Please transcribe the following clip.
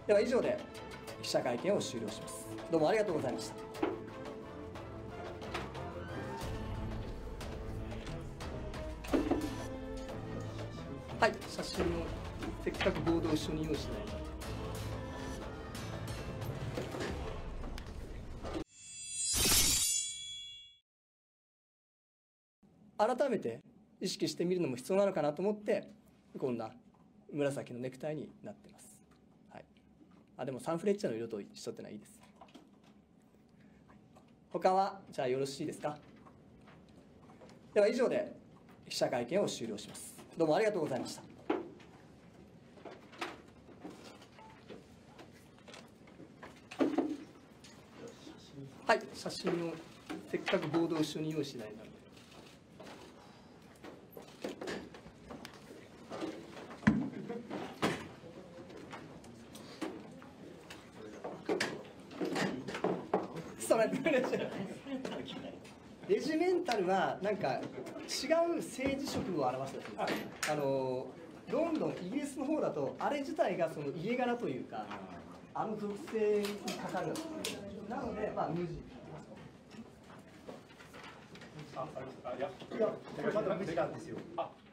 では以上で記者会見を終了します。どうもありがとうございました。はい、写真をせっかくボードを一緒に用意しないと。改めて意識してみるのも必要なのかなと思って、こんな紫のネクタイになってます。はい、でもサンフレッチェの色と一緒ってのはいいです。他はじゃあよろしいですか。では以上で記者会見を終了します。どうもありがとうございました。はい、写真をせっかくボードを一緒に用意しないので。レジメンタルはなんか違う政治色を表したというか、ロンドン、イギリスの方だとあれ自体がその家柄というか、属性にかかるなので、まあ無地。いや、これまだ無地なんですよ。